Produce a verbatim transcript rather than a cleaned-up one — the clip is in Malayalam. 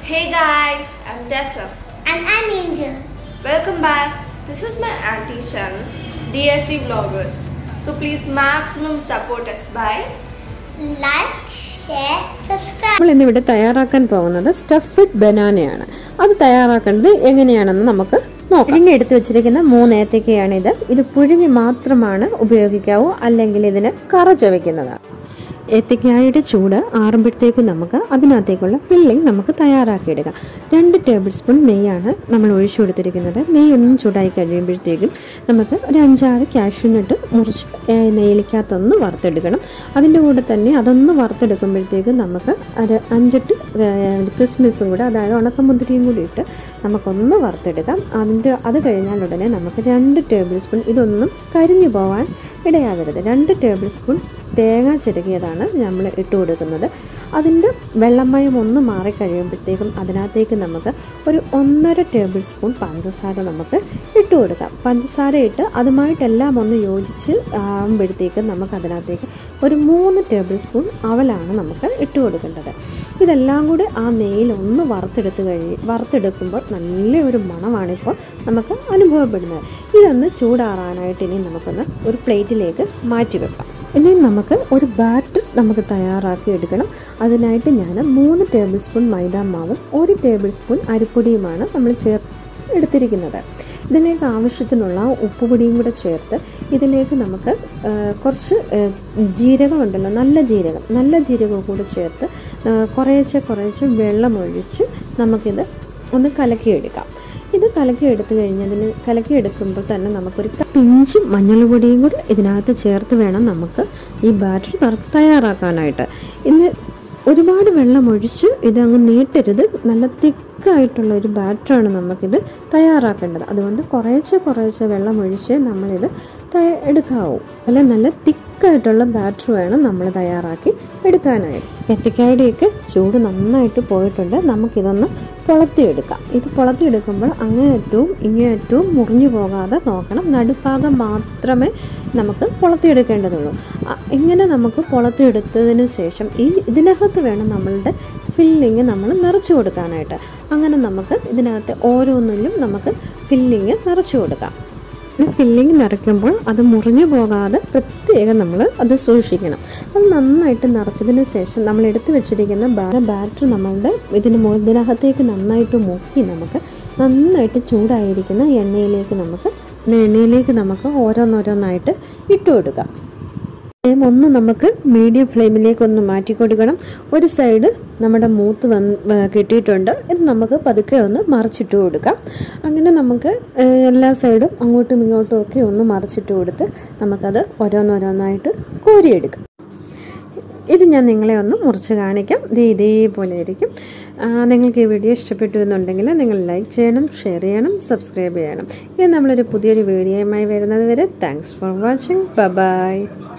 Hey guys, I'm Tessa. And I'm Angel. Welcome back. This is my auntie channel, D S T Vloggers. So please maximum support us by like, share, subscribe. നമ്മൾ ഇന്ന് ഇവിടെ തയ്യാറാക്കാൻ പോകുന്നത് സ്റ്റഫ്ഡ് ബനാനയാണ്. അത് തയ്യാറാക്കുന്നത് എങ്ങനെയാണെന്ന് നമുക്ക് നോക്കാം. ഇങ്ങനെ എടുത്തു വെച്ചിരിക്കുന്ന മൂന്ന് ഏത്തക്കയാണ് ഇത്. ഇത് പുഴുങ്ങി മാത്രമാണ് ഉപയോഗിക്കാവൂ, അല്ലെങ്കിൽ ഇതിന് കറ ചവയ്ക്കുന്നതാണ്. ഏത്തക്കായുടെ ചൂട് ആറുമ്പോഴത്തേക്കും നമുക്ക് അതിനകത്തേക്കുള്ള ഫില്ലിംഗ് നമുക്ക് തയ്യാറാക്കിയെടുക്കാം. രണ്ട് ടേബിൾ സ്പൂൺ നെയ്യാണ് നമ്മൾ ഒഴിച്ചു കൊടുത്തിരിക്കുന്നത്. നെയ്യൊന്നും ചൂടായി കഴിയുമ്പോഴത്തേക്കും നമുക്ക് ഒരു അഞ്ചാറ് കാഷ്യൂനട്ട് മുറിച്ച് നെയ്യിലേക്കകത്തൊന്ന് വറുത്തെടുക്കണം. അതിൻ്റെ കൂടെ തന്നെ അതൊന്ന് വറുത്തെടുക്കുമ്പോഴത്തേക്കും നമുക്ക് ഒരു അഞ്ചെട്ട് കിസ്മിസും കൂടെ, അതായത് ഉണക്കമുന്തിരിയും കൂടി ഇട്ട് നമുക്കൊന്ന് വറുത്തെടുക്കാം. അതിൻ്റെ അത് കഴിഞ്ഞാൽ ഉടനെ നമുക്ക് രണ്ട് ടേബിൾ സ്പൂൺ, ഇതൊന്നും കരിഞ്ഞു പോകാൻ ഇടയാകരുത്, രണ്ട് ടേബിൾ സ്പൂൺ തേങ്ങ ചിരകിയതാണ് നമ്മൾ ഇട്ട് കൊടുക്കുന്നത്. അതിൻ്റെ വെള്ളമയം ഒന്ന് മാറിക്കഴിയുമ്പോഴത്തേക്കും അതിനകത്തേക്ക് നമുക്ക് ഒരു ഒന്നര ടേബിൾ സ്പൂൺ പഞ്ചസാര നമുക്ക് ഇട്ട് കൊടുക്കാം. പഞ്ചസാര ഇട്ട് അതുമായിട്ടെല്ലാം ഒന്ന് യോജിച്ച് ആകുമ്പോഴത്തേക്കും നമുക്ക് അതിനകത്തേക്ക് ഒരു മൂന്ന് ടേബിൾ സ്പൂൺ അവലാണ് നമുക്ക് ഇട്ട് കൊടുക്കേണ്ടത്. ഇതെല്ലാം കൂടി ആ നെയ്യിൽ ഒന്ന് വറുത്തെടുത്ത് കഴിയും വറുത്തെടുക്കുമ്പോൾ നല്ലൊരു മണമാണിപ്പോൾ നമുക്ക് അനുഭവപ്പെടുന്നത്. ഇതൊന്ന് ചൂടാറാനായിട്ട് ഇനി നമുക്കൊന്ന് ഒരു പ്ലേറ്റിലേക്ക് മാറ്റി വെക്കാം. ഇനി നമുക്ക് ഒരു ബാറ്റർ നമുക്ക് തയ്യാറാക്കി എടുക്കണം. അതിനായിട്ട് ഞാൻ മൂന്ന് ടേബിൾ സ്പൂൺ മൈദാമാവും ഒരു ടേബിൾ സ്പൂൺ അരിപ്പൊടിയുമാണ് നമ്മൾ ചേർത്ത് എടുത്തിരിക്കുന്നത്. ഇതിലേക്ക് ആവശ്യത്തിനുള്ള ഉപ്പുപൊടിയും കൂടെ ചേർത്ത് ഇതിലേക്ക് നമുക്ക് കുറച്ച് ജീരകം ഉണ്ടല്ലോ, നല്ല ജീരകം നല്ല ജീരകവും കൂടെ ചേർത്ത് കുറേശ്ശെ കുറേശ്ശെ വെള്ളമൊഴിച്ച് നമുക്കിത് ഒന്ന് കലക്കിയെടുക്കാം. ഇത് കലക്കി എടുത്തു കഴിഞ്ഞതിന് കലക്കി എടുക്കുമ്പോൾ തന്നെ നമുക്കൊരു പിഞ്ച് മഞ്ഞൾപ്പൊടിയും കൂടി ഇതിനകത്ത് ചേർത്ത് വേണം നമുക്ക് ഈ ബാറ്റർ തയ്യാറാക്കാനായിട്ട്. ഇന്ന് ഒരുപാട് വെള്ളം ഒഴിച്ച് ഇതങ്ങ് നീട്ടരുത്. നല്ല തിക്കായിട്ടുള്ള ഒരു ബാറ്ററാണ് നമുക്കിത് തയ്യാറാക്കേണ്ടത്. അതുകൊണ്ട് കുറേശ്ശെ കുറേശ്ശെ വെള്ളം ഒഴിച്ച് നമ്മളിത് എടുക്കാവൂ. അല്ല, നല്ല തിക്കായിട്ടുള്ള ബാറ്റർ വേണം നമ്മൾ തയ്യാറാക്കി എടുക്കാനായിട്ട്. ഏത്തക്കായുടെയൊക്കെ ചൂട് നന്നായിട്ട് പോയിട്ടുണ്ട്. നമുക്കിതൊന്ന് പൊളത്തിയെടുക്കാം. ഇത് പൊളത്തിയെടുക്കുമ്പോൾ അങ്ങേയറ്റവും ഇങ്ങേയറ്റവും മുറിഞ്ഞു പോകാതെ നോക്കണം. നടുഭാഗം മാത്രമേ നമുക്ക് പൊളത്തിയെടുക്കേണ്ടതുള്ളൂ. ഇങ്ങനെ നമുക്ക് പൊളത്തിയെടുത്തതിന് ശേഷം ഈ ഇതിനകത്ത് വേണം നമ്മളുടെ ഫില്ലിങ് നമ്മൾ നിറച്ചു കൊടുക്കാനായിട്ട്. അങ്ങനെ നമുക്ക് ഇതിനകത്ത് ഓരോന്നിലും നമുക്ക് ഫില്ലിങ് നിറച്ചു കൊടുക്കാം. ഫില്ലിങ് നിറയ്ക്കുമ്പോൾ അത് മുറിഞ്ഞു പോകാതെ പ്രത്യേകം നമ്മൾ അത് സൂക്ഷിക്കണം. അത് നന്നായിട്ട് നിറച്ചതിന് ശേഷം നമ്മൾ എടുത്തു വെച്ചിരിക്കുന്ന ബാറ്റർ നമ്മളുടെ ഇതിന് ഇതിനകത്തേക്ക് നന്നായിട്ട് മുക്കി നമുക്ക് നന്നായിട്ട് ചൂടായിരിക്കുന്ന എണ്ണയിലേക്ക് നമുക്ക് എണ്ണയിലേക്ക് നമുക്ക് ഓരോന്നോരോന്നായിട്ട് ഇട്ട് കൊടുക്കാം. ഒന്ന് നമുക്ക് മീഡിയം ഫ്ലെയിമിലേക്ക് ഒന്ന് മാറ്റി കൊടുക്കണം. ഒരു സൈഡ് നമ്മുടെ മൂത്ത് വന്ന് കിട്ടിയിട്ടുണ്ട്. ഇത് നമുക്ക് പതുക്കെ ഒന്ന് മറിച്ചിട്ട് കൊടുക്കാം. അങ്ങനെ നമുക്ക് എല്ലാ സൈഡും അങ്ങോട്ടും ഇങ്ങോട്ടും ഒക്കെ ഒന്ന് മറിച്ചിട്ട് കൊടുത്ത് നമുക്കത് ഓരോന്നോരോന്നായിട്ട് കോരിയെടുക്കാം. ഇത് ഞാൻ നിങ്ങളെ ഒന്ന് മുറിച്ച് കാണിക്കാം. ഇത് ഇതേപോലെ ആയിരിക്കും. നിങ്ങൾക്ക് ഈ വീഡിയോ ഇഷ്ടപ്പെട്ടു എന്നുണ്ടെങ്കിൽ നിങ്ങൾ ലൈക്ക് ചെയ്യണം, ഷെയർ ചെയ്യണം, സബ്സ്ക്രൈബ് ചെയ്യണം. ഇനി നമ്മളൊരു പുതിയൊരു വീഡിയോയുമായി വരുന്നത് വരെ thanks for watching. Bye by.